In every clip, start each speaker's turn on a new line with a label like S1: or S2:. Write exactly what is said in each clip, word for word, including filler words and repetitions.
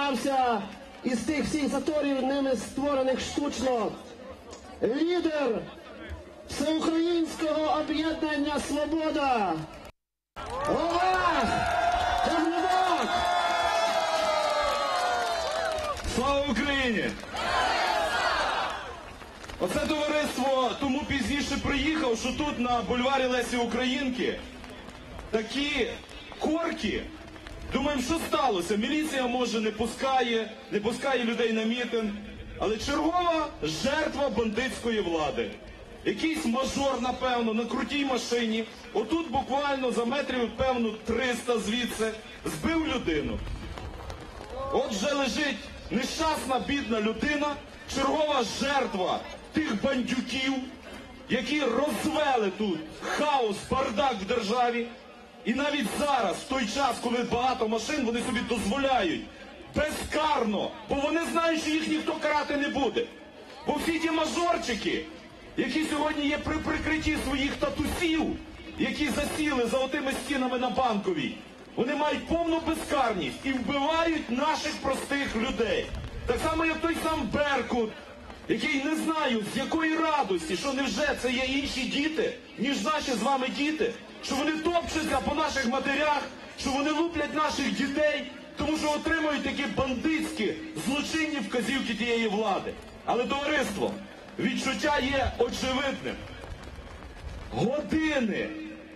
S1: стався із тих всіх заторів, ними створених штучно, лідер Всеукраїнського об'єднання «Свобода» Олег Тягнебок!
S2: Слава Україні! Оце товариство тому пізніше приїхав, що тут на бульварі Лесі Українки такі корки. Думаємо, що сталося? Міліція, може, не пускає, не пускає людей на мітинг. Але чергова жертва бандитської влади. Якийсь мажор, напевно, на крутій машині. Отут буквально за метрів, певно, триста звідси збив людину. От вже лежить нещасна, бідна людина, чергова жертва тих бандюків, які розвели тут хаос, бардак в державі. І навіть зараз, в той час, коли багато машин, вони собі дозволяють безкарно, бо вони знають, що їх ніхто карати не буде. Бо всі ті мажорчики, які сьогодні є при прикритті своїх татусів, які засіли за отими стінами на Банковій, вони мають повну безкарність і вбивають наших простих людей. Так само, як той сам Беркут, який не знаю, з якої радості, що невже це є інші діти, ніж наші з вами діти, що вони топчуться по наших матерях, що вони луплять наших дітей, тому що отримують такі бандитські, злочинні вказівки тієї влади. Але, товариство, відчуття є очевидним. Години,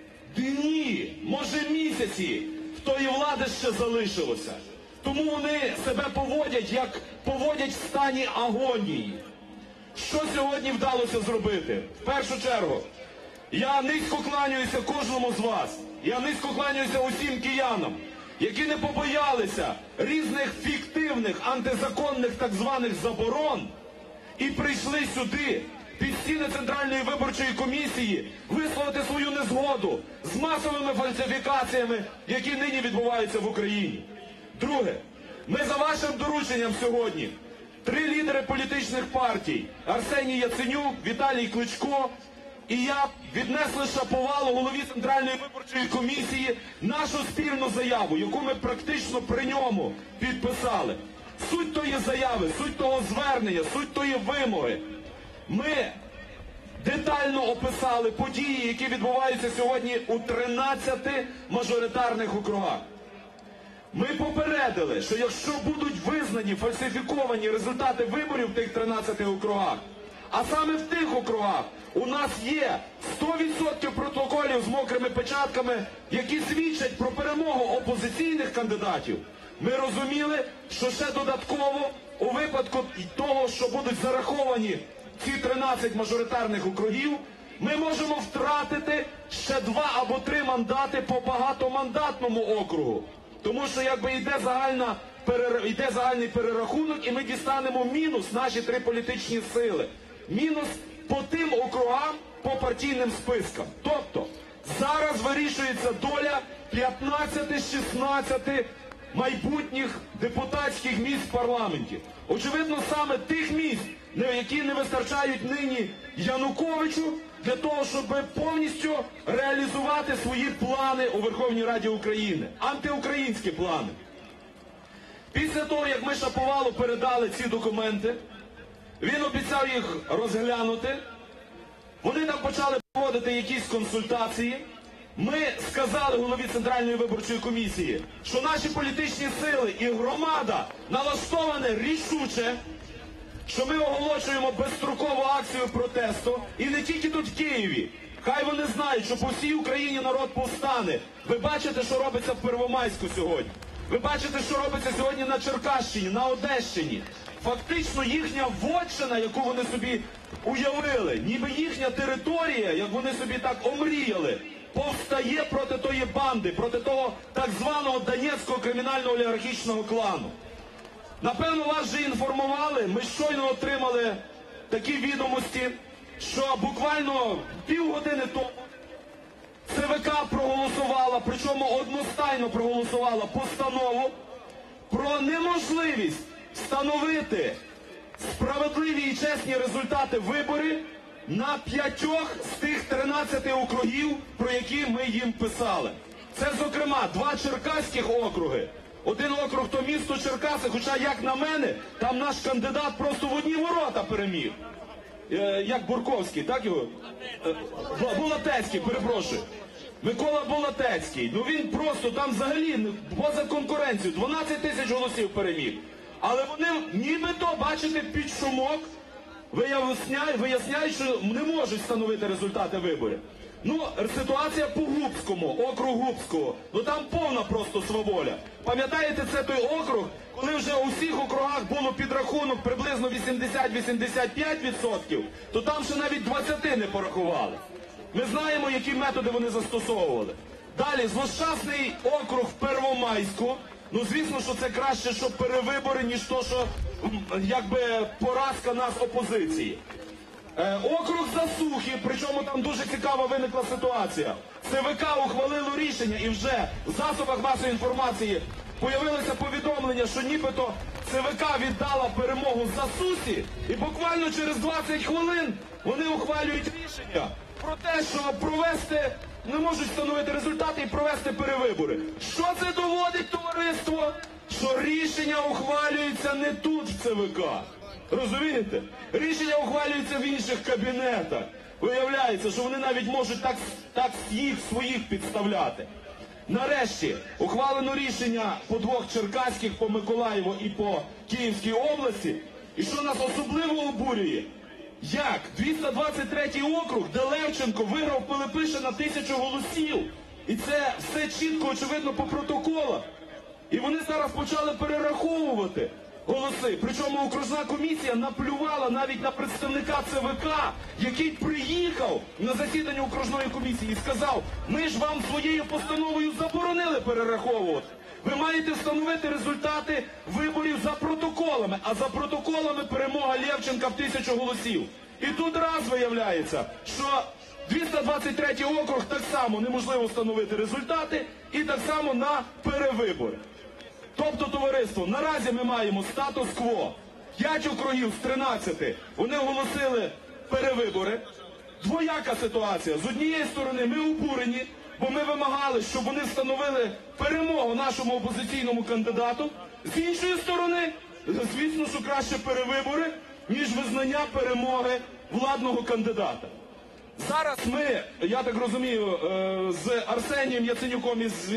S2: дні, може місяці в тої влади ще залишилося. Тому вони себе поводять, як поводять в стані агонії. Що сьогодні вдалося зробити? В першу чергу, я низько кланяюся кожному з вас. Я низько кланяюся усім киянам, які не побоялися різних фіктивних, антизаконних так званих заборон і прийшли сюди, під стіни Центральної виборчої комісії, висловити свою незгоду з масовими фальсифікаціями, які нині відбуваються в Україні. Друге, ми за вашим дорученням сьогодні, три лідери політичних партій, Арсеній Яценюк, Віталій Кличко і я, віднесли шаповалу голові Центральної виборчої комісії нашу спільну заяву, яку ми практично при ньому підписали. Суть тої заяви, суть того звернення, суть тої вимоги. Ми детально описали події, які відбуваються сьогодні у тринадцяти мажоритарних округах. Ми попередили, що якщо будуть визнані фальсифіковані результати виборів в тих тринадцяти округах, а саме в тих округах у нас є сто відсотків протоколів з мокрими печатками, які свідчать про перемогу опозиційних кандидатів, ми розуміли, що ще додатково у випадку того, що будуть зараховані ці тринадцять мажоритарних округів, ми можемо втратити ще два або три мандати по багатомандатному округу. Тому що якби йде, загальна, йде загальний перерахунок, і ми дістанемо мінус наші три політичні сили. Мінус по тим округам, по партійним спискам. Тобто, зараз вирішується доля п'ятнадцяти-шістнадцяти майбутніх депутатських місць в парламенті. Очевидно, саме тих місць, які не вистачають нині Януковичу, для того, щоб повністю реалізувати свої плани у Верховній Раді України. Антиукраїнські плани. Після того, як ми Шаповалу передали ці документи, він обіцяв їх розглянути, вони там почали проводити якісь консультації. Ми сказали голові Центральної виборчої комісії, що наші політичні сили і громада налаштовані рішуче, що ми оголошуємо безстрокову акцію протесту, і не тільки тут в Києві. Хай вони знають, що по всій Україні народ повстане. Ви бачите, що робиться в Первомайську сьогодні. Ви бачите, що робиться сьогодні на Черкащині, на Одещині. Фактично їхня вотчина, яку вони собі уявили, ніби їхня територія, як вони собі так омріяли, повстає проти тої банди, проти того так званого Донецького кримінально-олігархічного клану. Напевно, вас вже інформували, ми щойно отримали такі відомості, що буквально півгодини тому ЦВК проголосувала, причому одностайно проголосувала постанову про неможливість встановити справедливі і чесні результати виборів на п'ятьох з тих тринадцяти округів, про які ми їм писали. Це, зокрема, два черкаських округи, Один округ то місто Черкаси, хоча, як на мене, там наш кандидат просто в одні ворота переміг. Е, як Бурковський, так його? Е, Булатецький, перепрошую. Микола Булатецький. Ну він просто там взагалі поза конкуренцією. дванадцять тисяч голосів переміг. Але вони нібито, бачите, під шумок виясняють, виясняють, що не можуть встановити результати виборів. Ну, ситуація по Губському, округ Губського. Ну там повна просто сваволя. Пам'ятаєте, це той округ, коли вже у всіх округах було підрахунок приблизно вісімдесят-вісімдесят п'ять відсотків, то там ще навіть двадцять не порахували. Ми знаємо, які методи вони застосовували. Далі, злощасний округ в Первомайську. Ну, звісно, що це краще, що перевибори, ніж то, що, якби, поразка нас опозиції. Е, округ Засухи, причому там дуже цікава виникла ситуація. ЦВК ухвалило рішення і вже в засобах масової інформації появилося повідомлення, що нібито ЦВК віддала перемогу Засусі, і буквально через двадцять хвилин вони ухвалюють рішення про те, що провести, не можуть встановити результати і провести перевибори. Що це доводить, товариство? Що рішення ухвалюються не тут, в ЦВК. Розумієте? Рішення ухвалюються в інших кабінетах. Виявляється, що вони навіть можуть так, так їх своїх підставляти. Нарешті ухвалено рішення по двох черкаських, по Миколаєву і по Київській області. І що нас особливо обурює? Як двісті двадцять третій округ, де Левченко виграв Пилипиша на тисячу голосів. І це все чітко, очевидно, по протоколах. І вони зараз почали перераховувати голоси. Причому окружна комісія наплювала навіть на представника ЦВК, який приїхав на засідання окружної комісії і сказав: ми ж вам своєю постановою заборонили перераховувати. Ви маєте встановити результати виборів за протоколами, а за протоколами перемога Левченка в тисячу голосів. І тут раз виявляється, що двісті двадцять третій округ так само неможливо встановити результати і так само на перевибори. Тобто, товариство, наразі ми маємо статус-кво. П'ять округів з тринадцяти, вони оголосили перевибори. Двояка ситуація. З однієї сторони ми обурені, бо ми вимагали, щоб вони встановили перемогу нашому опозиційному кандидату. З іншої сторони, звісно, що краще перевибори, ніж визнання перемоги владного кандидата. Зараз ми, я так розумію, з Арсенієм Яценюком і з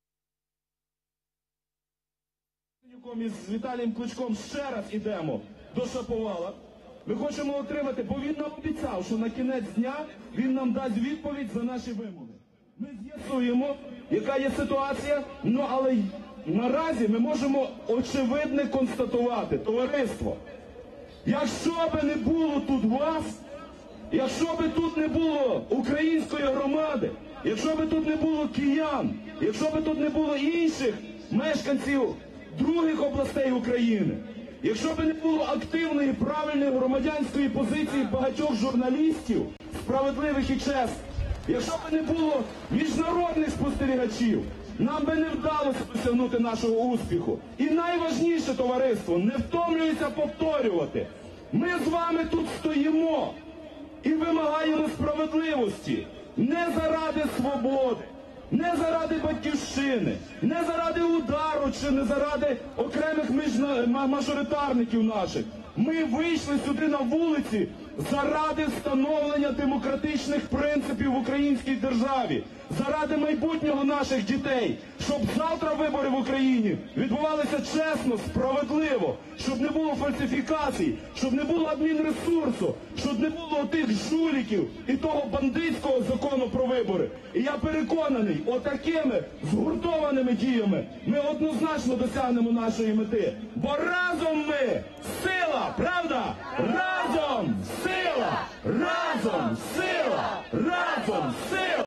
S2: з Віталієм Кличком ще раз ідемо до Шаповала. Ми хочемо отримати, бо він нам обіцяв, що на кінець дня він нам дасть відповідь за наші вимоги. Ми з'ясуємо, яка є ситуація, ну але наразі ми можемо очевидне констатувати, товариство, якщо би не було тут вас, якщо би тут не було української громади, якщо би тут не було киян, якщо би тут не було інших мешканців других областей України, якщо б не було активної, правильної громадянської позиції багатьох журналістів, справедливих і чесних, якщо б не було міжнародних спостерігачів, нам би не вдалося досягнути нашого успіху. І найважніше, товариство, не втомлюється повторювати. Ми з вами тут стоїмо і вимагаємо справедливості не заради свободи, не заради батьківщини, не заради удару чи не заради окремих мажоритарників наших. Ми вийшли сюди на вулиці заради встановлення демократичних принципів в українській державі, заради майбутнього наших дітей, щоб завтра вибори в Україні відбувалися чесно, справедливо, щоб не було фальсифікацій, щоб не було адмінресурсу, щоб не було тих жуліків і того бандитського закону про вибори. І я переконаний, отакими згуртованими діями ми однозначно досягнемо нашої мети. Бо разом ми сила, правда? Разом сила! Разом сила!